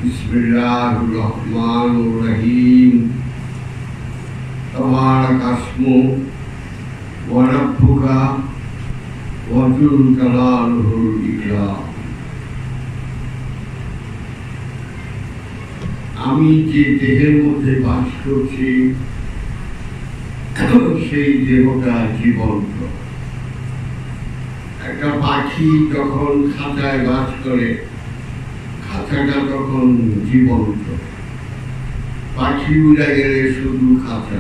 बिस्मिल्लाहिर्रहमानिर्रहीम तबारकस्मु व रब्बुका व जुल जलालुहुल इकराम। আমি যে দেহের মধ্যে বাস করছি সেই দেহটা জীবন্ত। একটা পাখি যখন খাঁচায় বাস করে, খাঁচাটা তখন জীবন্ত। পাখি উড়ে গেলে শুধু খাঁচা।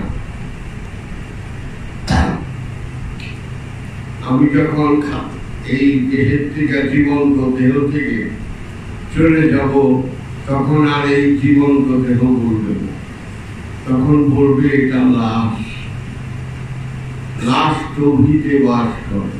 আমি যখন এই দেহের থেকে জীবন্ত দেহ থেকে চলে যাব, তখন আর এই জীবন্ত দেহ বলবে না, তখন বলবে এটা লাশ। লাশ তৌহিদে বাস করে,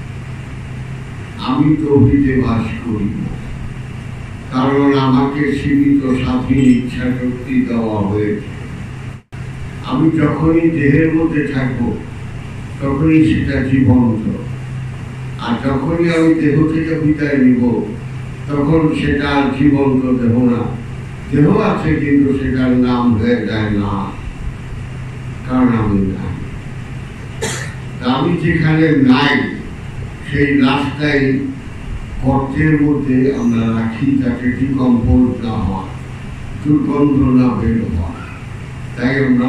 আমি তৌহিদে বাস করি না, কারণ আমাকে সীমিত স্বাধীন ইচ্ছা শক্তি দেওয়া হয়েছে। আমি যখনই দেহের মধ্যে থাকবো তখনই সেটা জীবন্ত, আর যখনই আমি দেহ থেকে বিদায় নিব তখন সেটা জীবন্ত দেহ না। দেহ আছে কিন্তু সেটার নাম হয়ে যায় না, কারণ আমি নাই। আমি যেখানে নাই সেই রাস্তায় গর্তের মধ্যে আমরা রাখি, যাতে ডিকম্পোজ না হয়, দুর্গন্ধ না বের হয়। তাই আমরা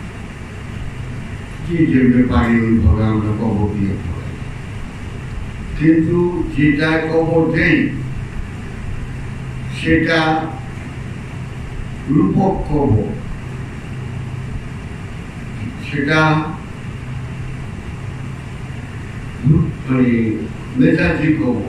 কি যেতে পারি ওইভাবে আমরা কবর দিয়ে পড়াই। কিন্তু যেটা কবর দেই সেটা রূপক কবর, সেটা মানে মেজাজি কবর।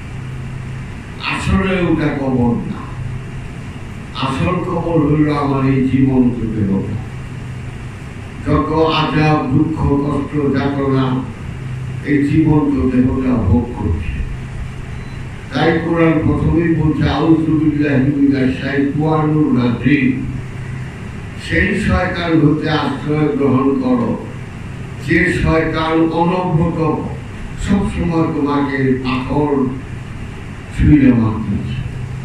আসলে ওটা কবর না, আসল কবর হইল আমার এই জীবন্ত দেহটা। যত আজাব, দুঃখ, কষ্ট, যাতনা এই জীবন্ত দেহটা ভোগ করছে। তাই কোরআন প্রথমেই বলছে আউযু বিল্লাহি মিনাশ শাইতানির রাজিম, সেই শয়তান হতে আশ্রয় গ্রহণ করো যে শয়তান অনবরত সবসময় তোমাকে পাথর ছুঁড়ে মারতেছে।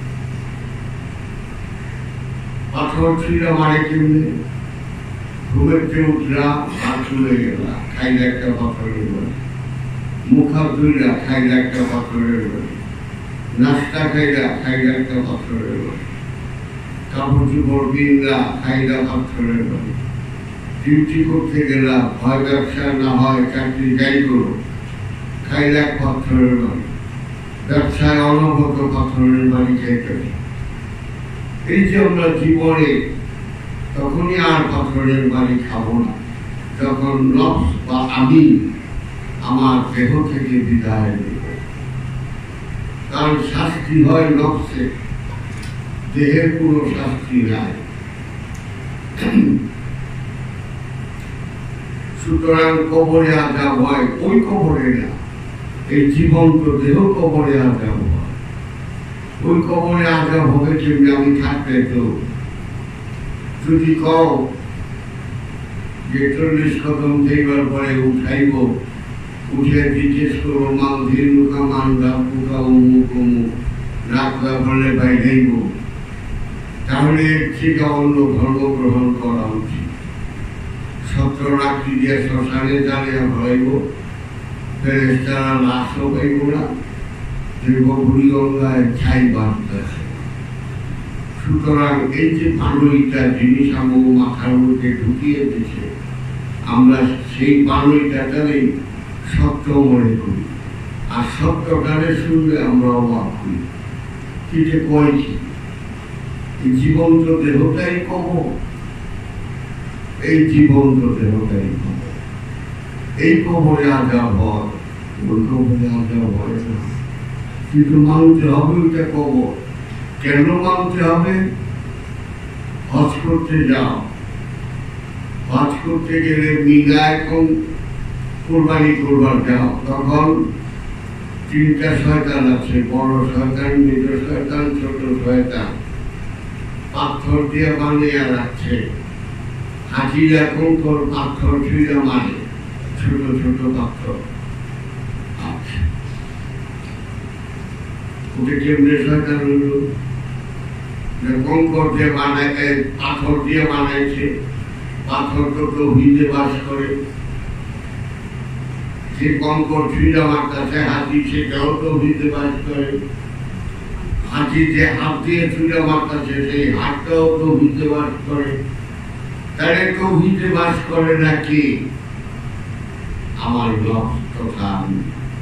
পাথর ছুঁড়ে মারে কেমনে? ঘুমেতে উঠলা, হাত চলে গেলা, খাইলে একটা পাথরের বাড়ি, মুখা ধুইলা, খাইলে একটা পাথরের বাড়ি, নাস্তা খাইলা, খাইলে একটা পাথরের বাড়ি, কাপড় চোপড় কিনলা, খাইলা পাথরের বাড়ি, ডিউটি করতে গেলা, হয় ব্যবসা না হয় চাকরি যাই করো, খাইলে এক পাথরের বাড়ি। ব্যবসায় অনবরত পাথরের বাড়ি খাইতে। এই যে আমরা জীবনে তখনই আর পাথরের বাড়ি খাবো না, যখন নফস বা আমি আমার দেহ থেকে বিদায় নেব। কারণ শাস্তি হয় নফসে, দেহের কোনো শাস্তি নাই। সুতরাং কবরে আযাব হয় ওই কবরে না, এই জীবন্ত দেহ কবরে আযাব হয়। ওই কবরে আযাব হবে যেমনি আমি থাকতে। তো যদি কও যে 40 কদম দেবার পরে উঠাইব, উঠে জিজ্ঞেস করবো মা ধীরুকা মানবা পুকা অমুক অমুক রাখবা বলে বাইরেইব, তাহলে ঠিক অন্য ধর্ম গ্রহণ করা উচিত। সত্য রাত্রি দিয়ে শ্মশানে জানিয়া ভরাইব, ফেরেশতারা লাশও পাইব না, দেখব বুড়ি গঙ্গায় ছাই বাঁধতেছে। সুতরাং এই যে পানইটা জিনিস আমার মাথার মধ্যে ঢুকিয়ে দিয়েছে, আমরা সেই পানইটাকে সত্য মনে করি, আর সত্যটারে শুনলে আমরা অবাক হই। কি যে কয়েছি, এই জীবন্ত দেহটাই কবর, এই জীবন্ত দেহটাই কবর। এই কবরে আযাব হয়, ওই কবরে আযাব হয় না। কিন্তু মানতে হবে ওইটা কবর। কেন মানতে হবে? হজ করতে যাও, হজ করতে গেলে মিনা এখন কোরবানি করবার যাও, তখন 3টা শয়তান আছে, বড় শয়তান, মেজ শয়তান, ছোট শয়তান, পাথর দিয়ে বানিয়ে রাখছে। হাজির এখন তোর পাথর ছুঁড়ে মারে, ছোট ছোট পাথর। ওটা কেমনে শয়তান হইল? কঙ্কর দিয়ে বানায়, পাথর দিয়ে বানাইছে, পাথর তো তৌহিদে বাস করে। যে কঙ্কর ছুঁড়ে মারতেছে হাতি, সেটাও তৌহিদে বাস করে। হাতি যে হাত দিয়ে ছুঁড়ে মারতেছে, সেই হাতটাও তৌহিদে বাস করে। তাহলে তৌহিদে বাস করে নাকি আমার লক্ষ্য তথা আমি।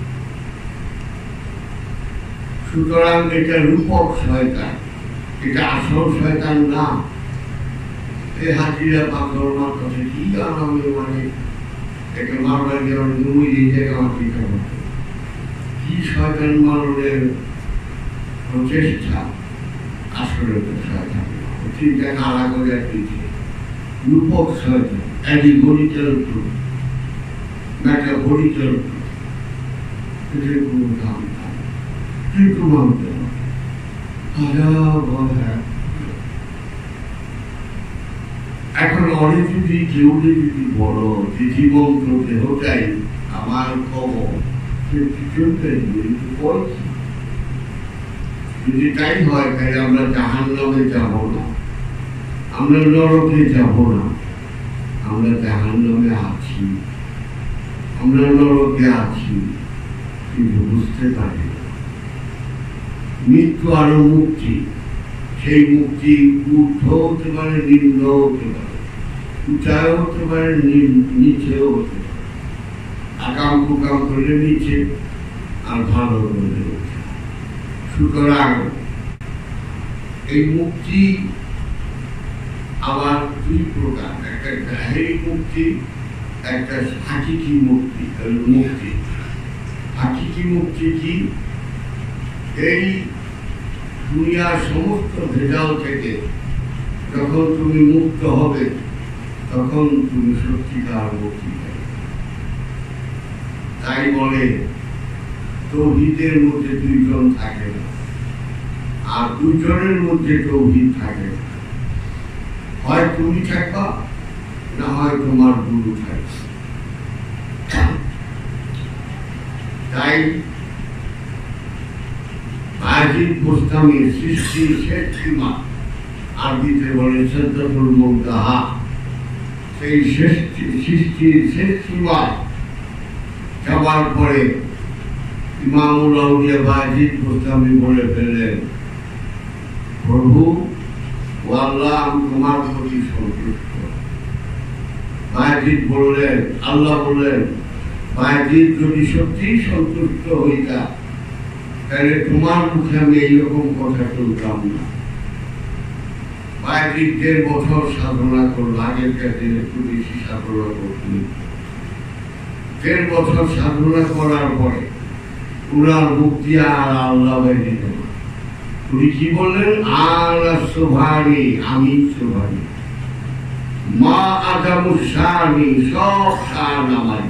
সুতরাং এটা রূপক শয়তান, এটা আসল শয়তান না। এই হাতিরা পাথর মারতেছে, কি আরামে মানে এটা মারবার যেমন জমি দিয়ে জায়গা মাটিটা হতো, কি শয়তান মারণের প্রচেষ্টা। আসলে তো শয়তান চিন্তা নাড়া করে দিচ্ছে, রূপক শয়তান, অ্যালিগরিক্যাল ট্রুথ, মেটাফরিক্যাল ট্রুথ, এটার কোনো দাম নাই, কিন্তু মানতে হবে। এখন অনেক যদি কেউ যদি বলো যে জীবন্ত দেহটাই আমার খবর, যদি তাই হয় তাহলে আমরা জাহান্নামে যাব না, আমরা নরকে যাব না, আমরা জাহান্নামে আছি, আমরা নরকে আছি, কিন্তু বুঝতে পারি না। মৃত্যু আরো মুক্তি, সেই মুক্তি ঊর্ধ্ব হতে পারে, নিম্ন হতে পারে, উঁচায় হতে পারে, নিচেও হতে পারে। আকাম কুকাম করলে নিচে, আর ভালো করলে উঠে। সুতরাং এই মুক্তি আবার দুই প্রকার, একটা জাহেরি মুক্তি, একটা হাকিকি মুক্তি। মুক্তি হাকিকি মুক্তি কি? এই দুনিয়ার সমস্ত ভেজাল থেকে যখন তুমি মুক্ত হবে, তখন তুমি সত্যিকার মুক্তি পাবে। তাই বলে তৌহিদের মধ্যে দুইজন থাকে না, আর দুইজনের মধ্যে তৌহিদ থাকে না। হয় তুমি থাকবা, না হয় তোমার গুরু থাকবে। তাই বায়জিদ বুস্তামির সৃষ্টির শেষ সীমা, আরবিতে বলে সিদরাতুল মুনতাহা, সেই সৃষ্টির শেষ সীমা যাবার পরে ইমামুল আউলিয়া বায়জিদ বুস্তামি বলে ফেললেন, প্রভু ও আল্লাহ, আমি তোমার প্রতি সন্তুষ্ট। বায়জিদ বললেন, আল্লাহ বললেন, বায়জিদ যদি সত্যি সন্তুষ্ট হইতা তাহলে তোমার মুখে আমি এইরকম কথা শুনতাম না। বায়জিদ 1.5 বছর সাধনা করল, আগের কাছে একটু বেশি সাধনা করতেন। 1.5 বছর সাধনা করার পরে উনার মুক্তি আর আল্লাহ বাইরে গেল। উনি কি বললেন? আনা সুবহানি, আমি সুবহানি, মা আদামু শানি, সব শান আমারই।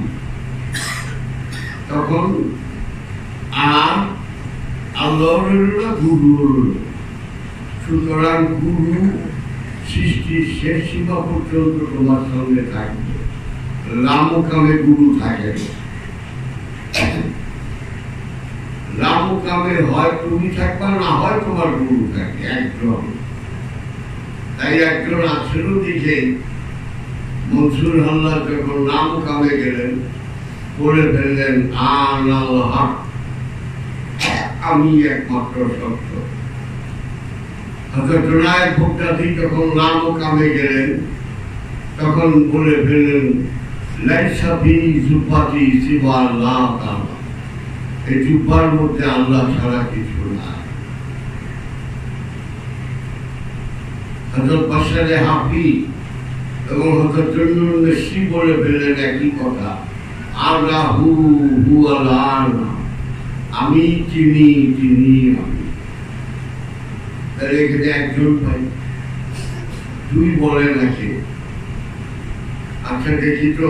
তখন আর আল্লাহর গুরু। সুতরাং গুরু সৃষ্টির শেষ সীমা পর্যন্ত তোমার সঙ্গে থাকবে, রামকামে গুরু থাকে। রামকামে হয় তুমি থাকবা, না হয় তোমার গুরু থাকে একজন। তাই একজন আসল দিকে মনসুর হাল্লার যখন রামকামে গেলেন, বলে ফেললেন, আল্লাহ, আমি একমাত্র সত্য। হযরত জুনায়েদ বাগদাদী যখন রামকামে গেলেন, তখন বলে ফেললেন, লাইসা ফি জুব্বাতি সিওয়া আল্লাহ তাআলা, এই জুব্বার মধ্যে আল্লাহ ছাড়া কিছু নাই। হযরত বাশারে হাফি এবং হযরত জুন্নুন নশি বলে ফেললেন একই কথা, আল্লাহু হুয়াল আলা, আমি চিনি, চিনি আমি। তাহলে এখানে একজন ভাই, দুই বলে নাকি? আচ্ছা দেখি তো,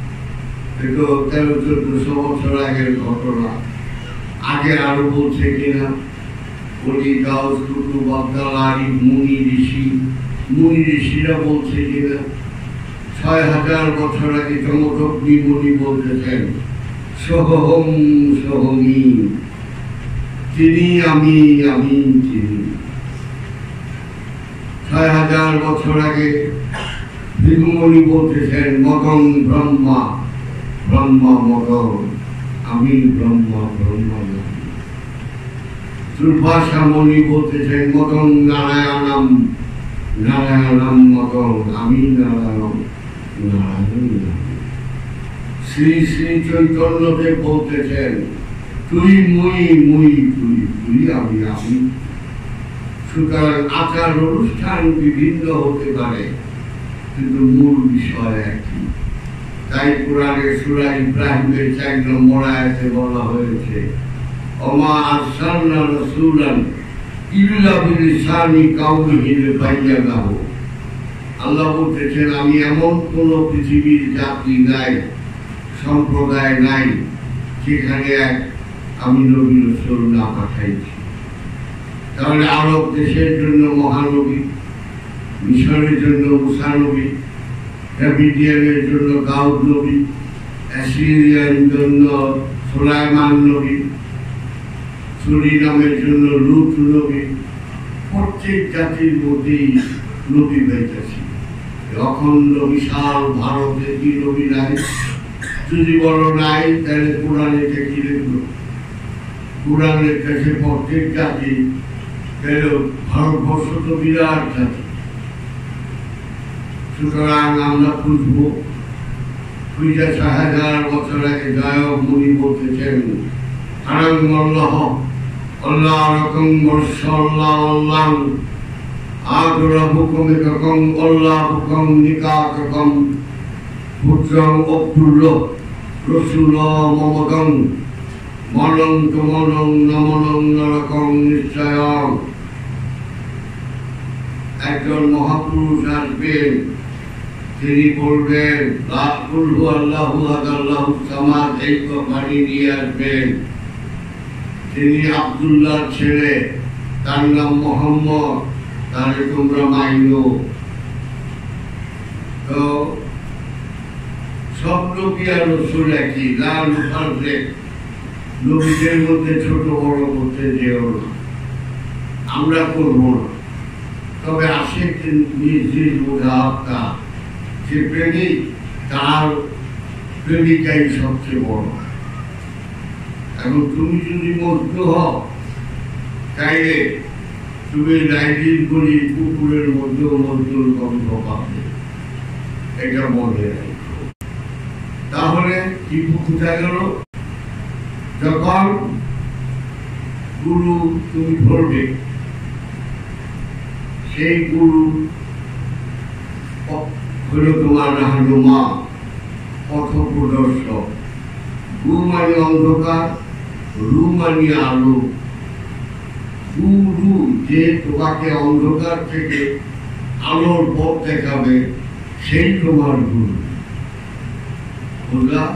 1300-1400 বছর আগের ঘটনা, আগে আরো বলছে কিনা? বলি গাউস কুতুব আব্দুল আরিফ মুনি ঋষিরা বলছে কিনা? 6000 বছর আগে চমকগ্নি মুনি বলতেছেন, সোহম সোহমি, তিনি আমি, আমি তিনি। 6000 বছর আগে ভিক্ষুমণি বলতেছেন মগং ব্রহ্মা ব্রহ্মা মগং, আমি ব্রহ্মা ব্রহ্মা। দুর্বাসা মণি বলতেছেন মগং নারায়ণম নারায়ণম মগং, আমি নারায়ণ নারায়ণ। শ্রী শ্রী চৈতন্যদেব বলতেছেন তুই মুই মুই তুই তুই আমি আমি। সুতরাং আচার অনুষ্ঠান বিভিন্ন হতে পারে, কিন্তু মূল বিষয় একই। তাই কোরআনে সূরা ইব্রাহিমের 4 নম্বর আয়াতে বলা হয়েছে ওমা আরসালনা রাসূলান ইল্লা বিলিসানি কাওমিহি লিবায়্যিনাহু। আল্লাহ বলতেছেন আমি এমন কোন পৃথিবীর জাতি নাই, সম্প্রদায় নাই যেখানে আমি নবী রাসূল না পাঠাইছি। তাহলে আরব দেশের জন্য মহানবী, মিশরের জন্য মুসা নবী, ক্যাপিডিয়ানের জন্য দাউদ নবী, অ্যাসিরিয়ার জন্য সুলাইমান নবী, সুরিনামের জন্য লূত নবী। প্রত্যেক জাতির মধ্যেই নবী পাইতেছি। অখণ্ড বিশাল ভারতে কি নবী নাই? যদি বলো নাই, তাহলে কোরআনে কি লিখলো? কোরআনের কাছে প্রত্যেক জাতি, ভারতবর্ষ তো বিরাট জাতি। সুতরাং আমরা খুঁজবো। 6000 বছর আগে গায়ক মুনি বলতেছেন আল্লাহ আল্লাহ রকম বর্ষ আল্লাহ আল্লাহ আগ্রা হুকুম ককম আল্লাহ হুকুম নিকা ককম পুত্রং অব্দুল্লাহ রসুল মমগং মলং কমলং নমলং নরকং নিশ্চয়ং। একজন মহাপুরুষ আসবেন, তিনি বলবেন আল্লাহু আল্লাহু সামাদ, এই বাণী নিয়ে আসবেন। তিনি আব্দুল্লাহর ছেলে, তার নাম মোহাম্মদ, তাহলে তোমরা মাইনো। তো সব নবী আর রাসূল একই, লাল মুফাররিক। নবীদের মধ্যে ছোট বড় করতে যেও না, আমরা করবো না। তবে আসে নিজ নিজ মুজাহাবটা, যে প্রেমিক তার প্রেমিকাই সবচেয়ে বড়। এখন তুমি যদি মজনু হও, তাইলে তুমি লাইলির গলি পুকুরের মধ্যেও মজনুর গন্ধ পাবে, এটা মনে রাখো। তাহলে কি কোথায় গেল? যখন গুরু তুমি ধরবে, সেই গুরু হল তোমার রাহনুমা, পথ প্রদর্শক। গু মানে অন্ধকার, রু মানে আলো। গুরু যে তোমাকে অন্ধকার থেকে আলোর পথ দেখাবে, সেই তোমার গুরু। বুঝলা?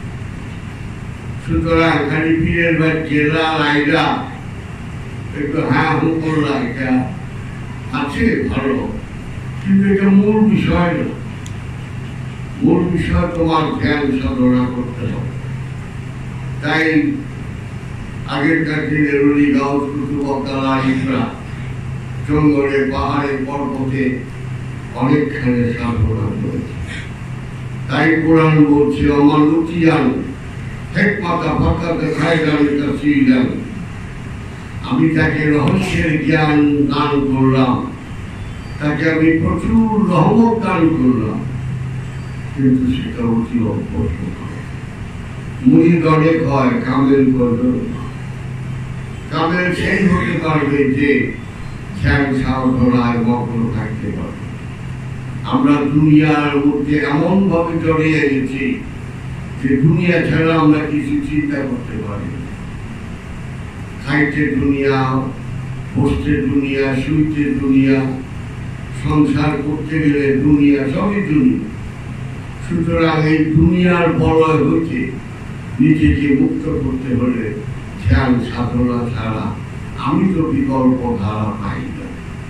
সুতরাং খালি পীরের ভাই জেলা লাইরা একটু হ্যাঁ হু করলা, এটা আছে ভালো, কিন্তু এটা মূল বিষয় না। মূল বিষয় তোমার ধ্যান সাধনা করতে হবে। তাই আগেরকার দিনের অলি গাউস কুতুব আলিমরা জঙ্গলে পাহাড়ে পর্বতে অনেকখানে সাধনা করেছে। তাই কোরআন বলছে আমার লুচিয়ান হেকমাতা ফাঁকা দেখায় আমি তাফসীরান। আমি তাকে রহস্যের জ্ঞান দান করলাম, তাকে আমি প্রচুর রহমত দান করলাম, কিন্তু সেটা অতি অল্প। মুরিদ অনেক হয়, কামেল কজন? কামেল সেই হতে পারবে যে ধ্যান সাধনায় মগ্ন থাকতে পারবে। আমরা দুনিয়ার মধ্যে এমন ভাবে জড়িয়ে গেছি যে দুনিয়া ছাড়া আমরা কিছু চিন্তা করতে পারি না। খাইতে দুনিয়া, বসতে দুনিয়া, শুইতে দুনিয়া, সংসার করতে গেলে দুনিয়া, সবই দুনিয়া। সুতরাং এই দুনিয়ার বলয় হইতে নিজেকে মুক্ত করতে হলে ধ্যান সাধনা ছাড়া আমি তো বিকল্প ধারা পাই না।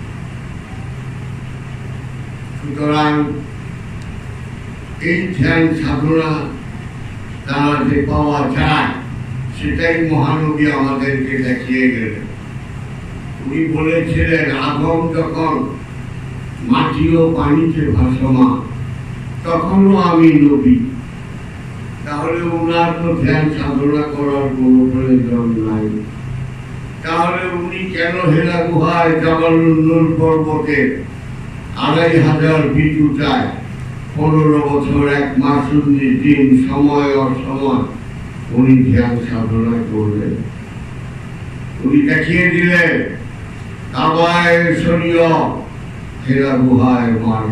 সুতরাং এই ধ্যান সাধনা দ্বারা যে পাওয়া যায়, সেটাই মহানবী আমাদেরকে দেখিয়ে গেলেন। উনি বলেছিলেন আদম যখন মাটি ও পানিতে ভাসমান, তখনও আমি নবী। তাহলে উনার তো ধ্যান সাধনা করার কোনো প্রয়োজন নাই। তাহলে উনি কেন হেরা গুহায় জাবালুন নূর পর্বতে 2500 ফিট উঁচায় 15 বছর 1 মাস 19 দিন সময় অসময় উনি ধ্যান সাধনা করলেন? উনি দেখিয়ে দিলেন কাবায় শরীয়, হেরা গুহায়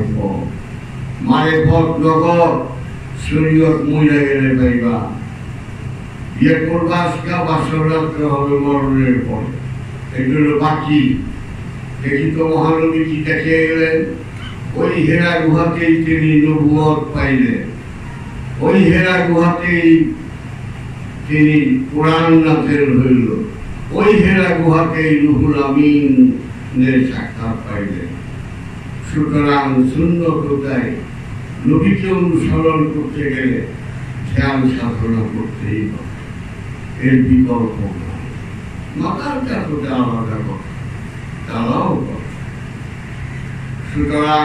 মারেফত নগর, শরীয়ত মইরা গেলে পাইবা। বিয়ে করবা আজকা, বাসর রাখতে হবে মরণের পর। এগুলো বাকি। দেখি তো মহানবী কি দেখিয়ে গেলেন? ওই হেরা গুহাতেই তিনি নবুয়ত পাইলেন, ওই হেরা গুহাতেই তিনি কোরআন নাযিল হইল, ওই হেরা গুহাতেই রুহুল আমিনের সাক্ষাৎ পাইলেন। সুতরাং সুন্নতটাই নবীকে অনুসরণ করতে গেলে ধ্যান সাধনা করতেই হবে, এর বিকল্প নয়। মাতার কাছে আলাদা কথা, তারাও কথা। সুতরাং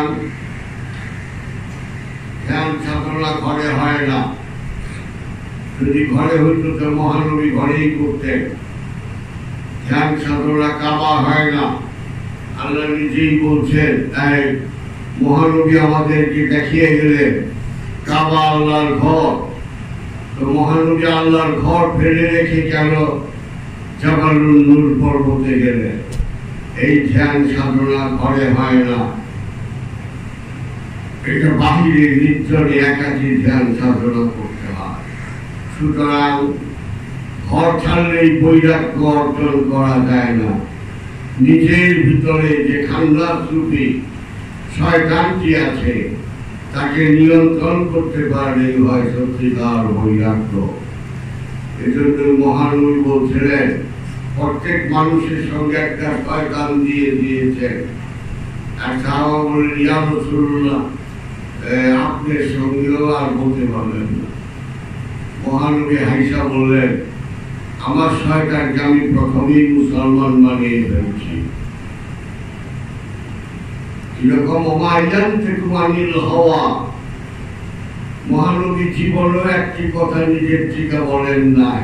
ধ্যান সাধনা ঘরে হয় না। যদি ঘরে হইত তো মহানবী ঘরেই করতেন। ধ্যান সাধনা কাবা হয় না। আল্লাহ নিজেই বলছেন, তাই মহানবী আমাদেরকে দেখিয়ে গেলেন কাবা আল্লাহর ঘর। তো মহানবী আল্লাহর ঘর ফেলে রেখে কেন জাবালুন নূর পর্বতে গেলেন? এই ধ্যান সাধনা ঘরে হয় না, এটা বাহিরে নির্জনে একাকী ধ্যান সাধনা করতে হয়। সুতরাং ঘর ছাড়লেই বৈরাগ্য অর্জন করা যায় না। নিজের ভিতরে যে খান্নাস রূপী শয়তানটি আছে তাকে নিয়ন্ত্রণ করতে পারলেই হয় সত্যিকার বৈরাগ্য। এজন্য মহানবী বলছিলেন, প্রত্যেক মানুষের সঙ্গে একটা শয়তান দিয়ে দিয়েছেন। আর সাহাবা বললেন, ইয়া রাসূলুল্লাহ, আপনার সঙ্গেও আর বলতে পারলেন না। মহানবী হাইসা বললেন, আমার শয়তানকে আমি প্রথমেই মুসলমান বানিয়ে ফেলছি। এরকম অমায়ান থেকে মানিল হওয়া। মহানবী জীবনও একটি কথা নিজের থেকে বলেন নাই।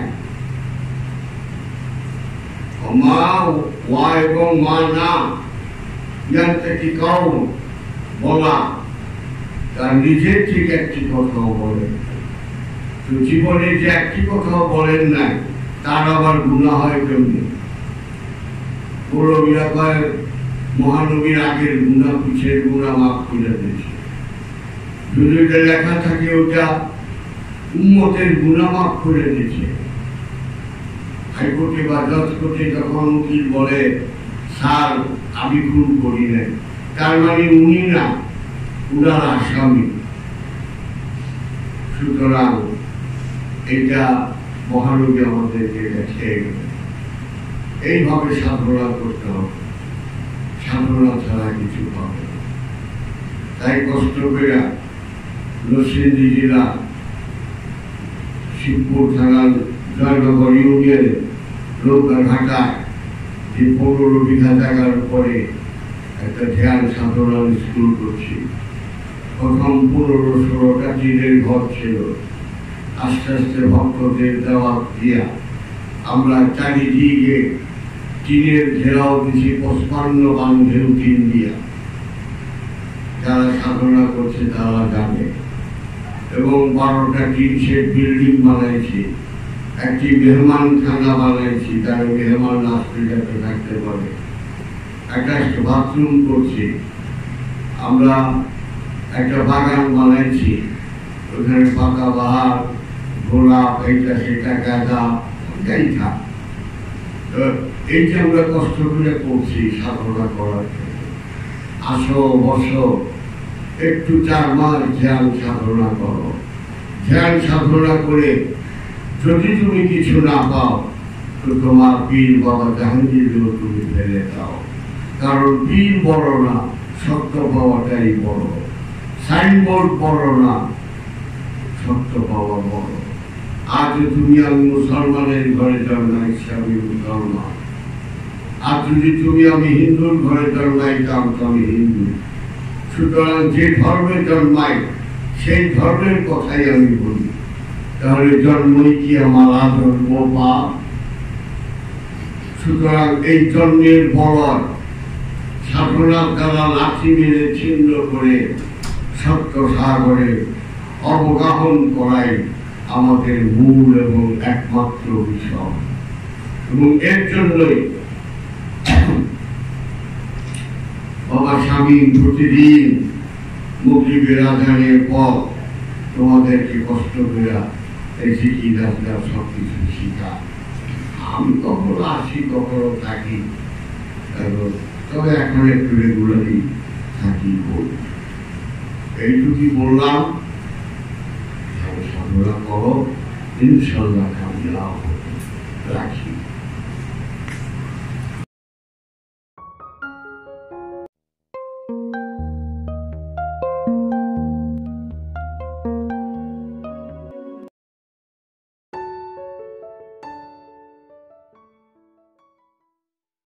মা ওয়া এবং মা না ইয়ান থেকে কাউ বলা, তার নিজের থেকে একটি কথাও বলেন। তো জীবনে যে একটি কথাও বলেন নাই, তার আবার গুনাহ হয় কেমনি? মুরব্বীরা কয় মহানবীর আগের গুনাহ পিছের গুনাহ মাফ করে দিয়েছে। যদি এটা লেখা থাকে ওটা উম্মতের গুনাহ মাফ করে দিয়েছে। হাইকোর্টে বা জজ কোর্টে যখন উকিল বলে, স্যার আমি খুন করি নাই, তার মানে উনি না, উনার আসামি। সুতরাং এটা মহানবী আমাদেরকে দেখিয়ে গেলেন। এইভাবে সাধনা করতে হবে, সাধনা ছাড়া কিছু হবে না। তাই কষ্ট করে নরসিংদী জেলা শিবপুর থানার জয়নগর ইউনিয়নে নৌকাঘাটায় যে 15 বিঘা জায়গার উপরে একটা ধ্যান সাধনার স্কুল করছি। প্রথম 15-16টা টিনের ঘর ছিল। আস্তে আস্তে ভক্তদের দেওয়া দিয়া আমরা চারিদিকে টিনের ঘেরাও দিয়েছি, 55 বান্ধেও টিন দিয়া। যারা সাধনা করছে তারা জানে। এবং 12টা টিন শেড বিল্ডিং বানাইছি, একটি মেহমান খানা বানাইছি, তারা মেহমান আসতে যাতে থাকতে পারে। একটা বাথরুম করছি, আমরা একটা বাগান বানাইছি, ওখানে পাকা বাহার, গোলাপ, এইটা সেটা গাঁদা, যাই থাক। এই যে আমরা কষ্ট করে করছি সাধনা করার জন্য। আসো বসো, একটু 4 মাস ধ্যান সাধনা করো। ধ্যান সাধনা করে যদি তুমি কিছু না পাও, তো তোমার পীর বাবা জাহাঙ্গীরও তুমি ফেলে দাও। কারণ পীর বড় না, সত্য পাওয়াটাই বড়। সাইনবোর্ড বড় না, সত্য পাওয়া বড়। আজ তুমি আমি মুসলমানের ঘরে জন্মাইছি, আমি মুসলমান। আর যদি তুমি আমি হিন্দুর ঘরে জন্মাইতাম তো আমি হিন্দু। সুতরাং যে ধর্মে জন্মাই সেই ধর্মের কথাই আমি বলি। তাহলে জন্মই কি আমার আধর্ম পাপ? সুতরাং এই জন্মের বলয় সাধনার দ্বারা লাঠি মেরে ছিন্ন করে সত্য সাগরে অবগাহন করাই আমাদের মূল এবং একমাত্র বিষয়। এবং এর জন্যই বাবা স্বামী প্রতিদিন মুক্তিবের আজানের পর তোমাদেরকে কষ্ট করে এই শিখি দাসরা সবকিছু শিখা। আমি কখনো আসি কখনো থাকি, তবে এখন একটু রেগুলারই থাকি। এইটুকুই বললাম, সাধনা করো, ইনশাল্লাহ কামিয়াব হবে। রাখি।